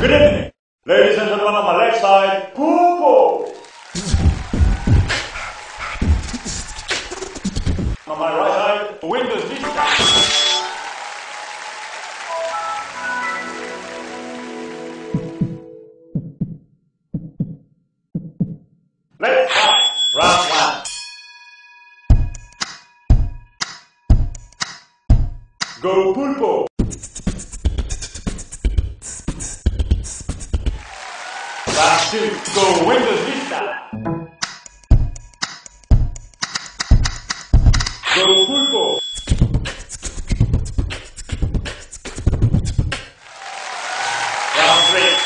Good evening. Ladies and gentlemen, on my left side, Poo-Poo. On my right side, Windows Vista. Let's fight. Round one. Go Pulpo. Round two. Go Windows Vista. Go Pulpo. Round three.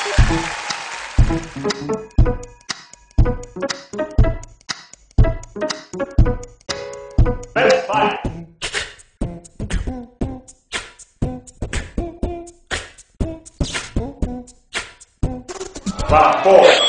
Let's fight. Round four.